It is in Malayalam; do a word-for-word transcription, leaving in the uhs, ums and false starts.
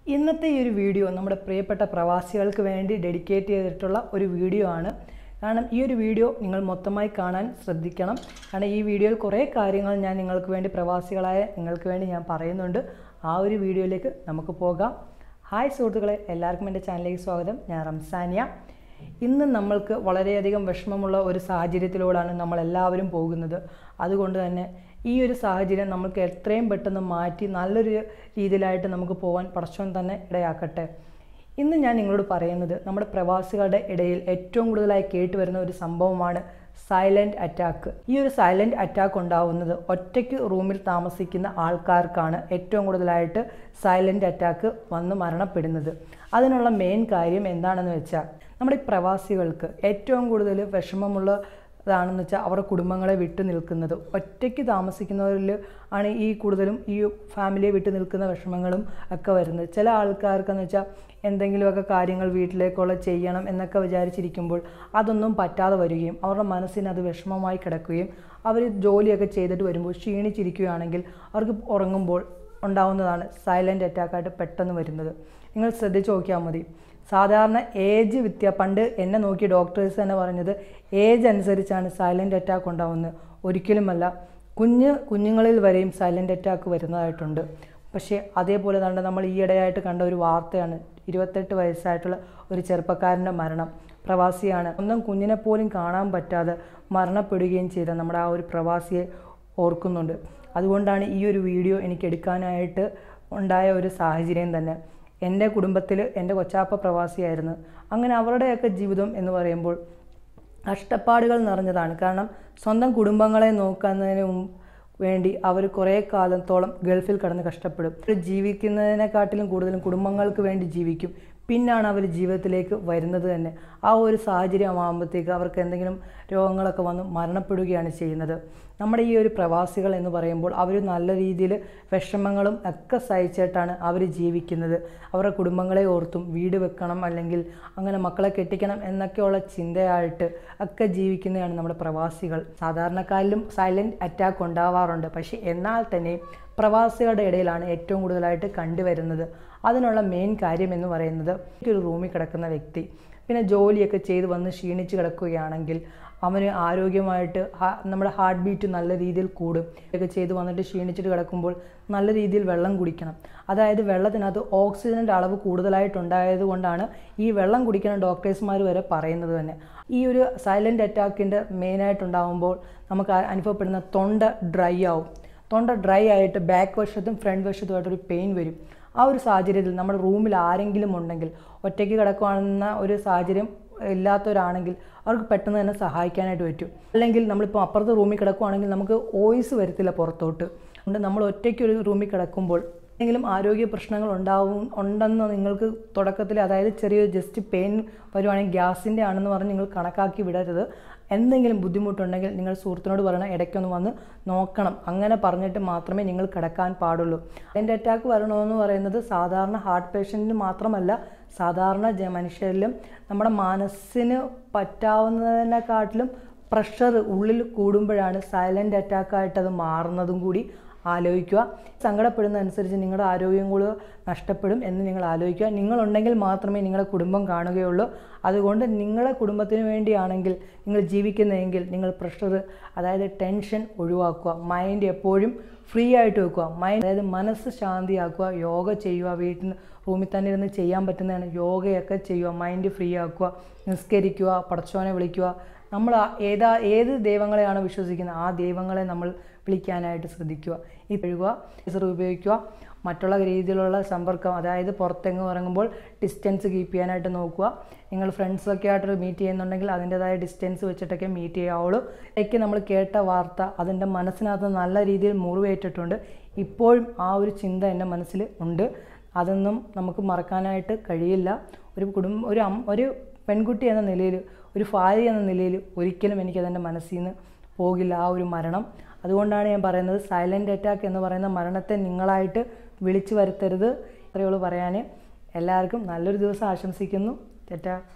ഇന്നത്തെ ഈ ഒരു വീഡിയോ നമ്മുടെ പ്രിയപ്പെട്ട പ്രവാസികൾക്ക് വേണ്ടി ഡെഡിക്കേറ്റ് ചെയ്തിട്ടുള്ള ഒരു വീഡിയോ ആണ്. കാരണം ഈ ഒരു വീഡിയോ നിങ്ങൾ മൊത്തമായി കാണാൻ ശ്രദ്ധിക്കണം. കാരണം ഈ വീഡിയോയിൽ കുറേ കാര്യങ്ങൾ ഞാൻ നിങ്ങൾക്ക് വേണ്ടി പ്രവാസികളായ നിങ്ങൾക്ക് വേണ്ടി ഞാൻ പറയുന്നുണ്ട്. ആ ഒരു വീഡിയോയിലേക്ക് നമുക്ക് പോകാം. ഹായ് സുഹൃത്തുക്കളെ, എല്ലാവർക്കും എൻ്റെ ചാനലിലേക്ക് സ്വാഗതം. ഞാൻ റംസാനിയ. ഇന്ന് നമ്മൾക്ക് വളരെയധികം വിഷമമുള്ള ഒരു സാഹചര്യത്തിലൂടെയാണ് നമ്മളെല്ലാവരും പോകുന്നത്. അതുകൊണ്ട് തന്നെ ഈ ഒരു സാഹചര്യം നമുക്ക് എത്രയും പെട്ടെന്ന് മാറ്റി നല്ലൊരു രീതിയിലായിട്ട് നമുക്ക് പോകാൻ പടച്ചോൻ തന്നെ ഇടയാക്കട്ടെ. ഇന്ന് ഞാൻ നിങ്ങളോട് പറയുന്നത് നമ്മുടെ പ്രവാസികളുടെ ഇടയിൽ ഏറ്റവും കൂടുതലായി കേട്ടുവരുന്ന ഒരു സംഭവമാണ് സൈലൻറ്റ് അറ്റാക്ക്. ഈ ഒരു സൈലൻറ്റ് അറ്റാക്ക് ഉണ്ടാവുന്നത് ഒറ്റയ്ക്ക് റൂമിൽ താമസിക്കുന്ന ആൾക്കാർക്കാണ് ഏറ്റവും കൂടുതലായിട്ട് സൈലൻറ്റ് അറ്റാക്ക് വന്ന് മരണപ്പെടുന്നത്. അതിനുള്ള മെയിൻ കാര്യം എന്താണെന്ന് വെച്ചാൽ നമ്മുടെ പ്രവാസികൾക്ക് ഏറ്റവും കൂടുതൽ വിഷമമുള്ള ാണെന്ന് വെച്ചാൽ അവരുടെ കുടുംബങ്ങളെ വിട്ടു നിൽക്കുന്നത്. ഒറ്റയ്ക്ക് താമസിക്കുന്നവരിൽ ആണ് ഈ കൂടുതലും ഈ ഫാമിലിയെ വിട്ടു നിൽക്കുന്ന വിഷമങ്ങളും ഒക്കെ വരുന്നത്. ചില ആൾക്കാർക്കെന്ന് വെച്ചാൽ എന്തെങ്കിലുമൊക്കെ കാര്യങ്ങൾ വീട്ടിലേക്കുള്ള ചെയ്യണം എന്നൊക്കെ വിചാരിച്ചിരിക്കുമ്പോൾ അതൊന്നും പറ്റാതെ വരികയും അവരുടെ മനസ്സിന് അത് വിഷമമായി കിടക്കുകയും അവർ ജോലിയൊക്കെ ചെയ്തിട്ട് വരുമ്പോൾ ക്ഷീണിച്ചിരിക്കുകയാണെങ്കിൽ അവർക്ക് ഉറങ്ങുമ്പോൾ ഉണ്ടാവുന്നതാണ് സൈലൻറ്റ് അറ്റാക്കായിട്ട് പെട്ടെന്ന് വരുന്നത്. നിങ്ങൾ ശ്രദ്ധിച്ച് നോക്കിയാൽ മതി. സാധാരണ ഏജ് വ്യത്യാ പണ്ട് എന്നെ നോക്കി ഡോക്ടേഴ്സ് തന്നെ പറഞ്ഞത് ഏജ് അനുസരിച്ചാണ് സൈലൻറ്റ് അറ്റാക്ക് ഉണ്ടാവുന്നത്. ഒരിക്കലുമല്ല, കുഞ്ഞ് കുഞ്ഞുങ്ങളിൽ വരെയും സൈലൻറ്റ് അറ്റാക്ക് വരുന്നതായിട്ടുണ്ട്. പക്ഷേ അതേപോലെ തന്നെ നമ്മൾ ഈയിടെയായിട്ട് കണ്ട ഒരു വാർത്തയാണ് ഇരുപത്തെട്ട് വയസ്സായിട്ടുള്ള ഒരു ചെറുപ്പക്കാരൻ്റെ മരണം. പ്രവാസിയാണ്. ഒന്നും കുഞ്ഞിനെ പോലും കാണാൻ പറ്റാതെ മരണപ്പെടുകയും ചെയ്ത നമ്മുടെ ആ ഒരു പ്രവാസിയെ ഓർക്കുന്നുണ്ട്. അതുകൊണ്ടാണ് ഈ ഒരു വീഡിയോ എനിക്ക് എടുക്കാനായിട്ട് ഉണ്ടായ ഒരു സാഹചര്യം തന്നെ. എൻ്റെ കുടുംബത്തിൽ എൻ്റെ കൊച്ചാപ്പ പ്രവാസിയായിരുന്നു. അങ്ങനെ അവരുടെയൊക്കെ ജീവിതം എന്ന് പറയുമ്പോൾ കഷ്ടപ്പാടുകൾ നിറഞ്ഞതാണ്. കാരണം സ്വന്തം കുടുംബങ്ങളെ നോക്കുന്നതിന് വേണ്ടി അവർ കുറേ കാലത്തോളം ഗൾഫിൽ കടന്ന് കഷ്ടപ്പെടും. ജീവിക്കുന്നതിനെക്കാട്ടിലും കൂടുതലും കുടുംബങ്ങൾക്ക് വേണ്ടി ജീവിക്കും. പിന്നാണ് അവർ ജീവിതത്തിലേക്ക് വരുന്നത് തന്നെ. ആ ഒരു സാഹചര്യമാകുമ്പോഴത്തേക്ക് അവർക്ക് എന്തെങ്കിലും രോഗങ്ങളൊക്കെ വന്ന് മരണപ്പെടുകയാണ് ചെയ്യുന്നത്. നമ്മുടെ ഈ ഒരു പ്രവാസികൾ എന്ന് പറയുമ്പോൾ അവർ നല്ല രീതിയിൽ വിഷമങ്ങളും ഒക്കെ സഹിച്ചിട്ടാണ് അവർ ജീവിക്കുന്നത്. അവരുടെ കുടുംബങ്ങളെ ഓർത്തും വീട് വെക്കണം അല്ലെങ്കിൽ അങ്ങനെ മക്കളെ കെട്ടിക്കണം എന്നൊക്കെയുള്ള ചിന്തയായിട്ട് ഒക്കെ ജീവിക്കുന്നതാണ് നമ്മുടെ പ്രവാസികൾ. സാധാരണക്കാരിലും സൈലൻറ്റ് അറ്റാക്ക് ഉണ്ടാവാറുണ്ട്. പക്ഷേ എന്നാൽ തന്നെ പ്രവാസികളുടെ ഇടയിലാണ് ഏറ്റവും കൂടുതലായിട്ട് കണ്ടുവരുന്നത്. അതിനുള്ള മെയിൻ കാര്യം എന്ന് പറയുന്നത് ഒരു റൂമിൽ കിടക്കുന്ന വ്യക്തി പിന്നെ ജോലിയൊക്കെ ചെയ്ത് വന്ന് ക്ഷീണിച്ച് കിടക്കുകയാണെങ്കിൽ അവന് ആരോഗ്യമായിട്ട് നമ്മുടെ ഹാർട്ട് ബീറ്റ് നല്ല രീതിയിൽ കൂടും. ഒക്കെ ചെയ്ത് വന്നിട്ട് ക്ഷീണിച്ചിട്ട് കിടക്കുമ്പോൾ നല്ല രീതിയിൽ വെള്ളം കുടിക്കണം. അതായത് വെള്ളത്തിനകത്ത് ഓക്സിജൻ്റെ അളവ് കൂടുതലായിട്ടുണ്ടായത് കൊണ്ടാണ് ഈ വെള്ളം കുടിക്കുന്ന ഡോക്ടേഴ്സ്മാർ വരെ പറയുന്നത് തന്നെ. ഈ ഒരു സൈലൻറ്റ് അറ്റാക്കിൻ്റെ മെയിനായിട്ടുണ്ടാകുമ്പോൾ നമുക്ക് അനുഭവപ്പെടുന്ന തൊണ്ട ഡ്രൈ ആവും. തൊണ്ട ഡ്രൈ ആയിട്ട് ബാക്ക് വശത്തും ഫ്രണ്ട് വശത്തുമായിട്ടൊരു പെയിൻ വരും. ആ ഒരു സാഹചര്യത്തിൽ നമ്മുടെ റൂമിൽ ആരെങ്കിലും ഉണ്ടെങ്കിൽ ഒറ്റയ്ക്ക് കിടക്കുകയാണെന്ന ഒരു സാഹചര്യം ഇല്ലാത്തവരാണെങ്കിൽ അവർക്ക് പെട്ടെന്ന് തന്നെ സഹായിക്കാനായിട്ട് പറ്റും. അല്ലെങ്കിൽ നമ്മളിപ്പോൾ അപ്പുറത്തെ റൂമിൽ കിടക്കുകയാണെങ്കിൽ നമുക്ക് വോയിസ് വരത്തില്ല പുറത്തോട്ട്. അതുകൊണ്ട് നമ്മൾ ഒറ്റയ്ക്ക് ഒരു റൂമിൽ കിടക്കുമ്പോൾ എന്തെങ്കിലും ആരോഗ്യ പ്രശ്നങ്ങൾ ഉണ്ടാവും ഉണ്ടെന്ന് നിങ്ങൾക്ക് തുടക്കത്തിൽ, അതായത് ചെറിയൊരു ജസ്റ്റ് പെയിൻ വരുവാണെങ്കിൽ ഗ്യാസിൻ്റെ ആണെന്ന് പറഞ്ഞ് നിങ്ങൾ കണക്കാക്കി വിടരുത്. എന്തെങ്കിലും ബുദ്ധിമുട്ടുണ്ടെങ്കിൽ നിങ്ങൾ സുഹൃത്തിനോട് പറയണം, ഇടയ്ക്കൊന്ന് വന്ന് നോക്കണം. അങ്ങനെ പറഞ്ഞിട്ട് മാത്രമേ നിങ്ങൾ കിടക്കാൻ പാടുള്ളൂ. സൈലൻറ്റ് അറ്റാക്ക് വരണമെന്ന് പറയുന്നത് സാധാരണ ഹാർട്ട് പേഷ്യൻറ്റിന് മാത്രമല്ല, സാധാരണ മനുഷ്യരിലും നമ്മുടെ മനസ്സിന് പറ്റാവുന്നതിനെക്കാട്ടിലും പ്രഷർ ഉള്ളിൽ കൂടുമ്പോഴാണ് സൈലൻറ്റ് അറ്റാക്കായിട്ട് അത് മാറുന്നതും കൂടി ആലോചിക്കുക. സങ്കടപ്പെടുന്നതനുസരിച്ച് നിങ്ങളുടെ ആരോഗ്യം കൂടി നഷ്ടപ്പെടും എന്ന് നിങ്ങൾ ആലോചിക്കുക. നിങ്ങളുണ്ടെങ്കിൽ മാത്രമേ നിങ്ങളുടെ കുടുംബം കാണുകയുള്ളൂ. അതുകൊണ്ട് നിങ്ങളുടെ കുടുംബത്തിന് വേണ്ടിയാണെങ്കിൽ നിങ്ങൾ ജീവിക്കുന്നതെങ്കിൽ നിങ്ങൾ പ്രഷർ, അതായത് ടെൻഷൻ ഒഴിവാക്കുക. മൈൻഡ് എപ്പോഴും ഫ്രീ ആയിട്ട് വെക്കുക. മൈൻഡ് അതായത് മനസ്സ് ശാന്തിയാക്കുക. യോഗ ചെയ്യുക. വീട്ടിൽ റൂമിൽ തന്നെ ഇരുന്ന് ചെയ്യാൻ പറ്റുന്നതാണ്. യോഗയൊക്കെ ചെയ്യുക. മൈൻഡ് ഫ്രീ ആക്കുക. നിസ്കരിക്കുക. പടച്ചോനെ വിളിക്കുക. നമ്മൾ ഏതാ ഏത് ദൈവങ്ങളെയാണ് വിശ്വസിക്കുന്നത് ആ ദൈവങ്ങളെ നമ്മൾ വിളിക്കാനായിട്ട് ശ്രദ്ധിക്കുക. ഈ കഴുകുക, ലേസർ ഉപയോഗിക്കുക. മറ്റുള്ള രീതിയിലുള്ള സമ്പർക്കം, അതായത് പുറത്തെങ്ങും ഇറങ്ങുമ്പോൾ ഡിസ്റ്റൻസ് കീപ്പ് ചെയ്യാനായിട്ട് നോക്കുക. നിങ്ങൾ ഫ്രണ്ട്സൊക്കെ ആയിട്ട് മീറ്റ് ചെയ്യുന്നുണ്ടെങ്കിൽ അതിൻ്റെതായ ഡിസ്റ്റൻസ് വെച്ചിട്ടൊക്കെ മീറ്റ് ചെയ്യാവുള്ളൂ. ഇടയ്ക്ക് നമ്മൾ കേട്ട വാർത്ത അതിൻ്റെ മനസ്സിനകത്ത് നല്ല രീതിയിൽ മുറിവേറ്റിട്ടുണ്ട്. ഇപ്പോഴും ആ ഒരു ചിന്ത എൻ്റെ മനസ്സിൽ ഉണ്ട്. അതൊന്നും നമുക്ക് മറക്കാനായിട്ട് കഴിയില്ല. ഒരു കുടുംബം ഒരു ഒരു പെൺകുട്ടി എന്ന നിലയിൽ, ഒരു ഭാര്യ എന്ന നിലയിൽ ഒരിക്കലും എനിക്കതെൻ്റെ മനസ്സിൽ നിന്ന് പോകില്ല ആ ഒരു മരണം. അതുകൊണ്ടാണ് ഞാൻ പറയുന്നത് സൈലൻറ്റ് അറ്റാക്ക് എന്ന് പറയുന്ന മരണത്തെ നിങ്ങളായിട്ട് വിളിച്ചു വരുത്തരുത്. ഇത്രയുള്ളൂ പറയാൻ. എല്ലാവർക്കും നല്ലൊരു ദിവസം ആശംസിക്കുന്നു. ടാറ്റാ.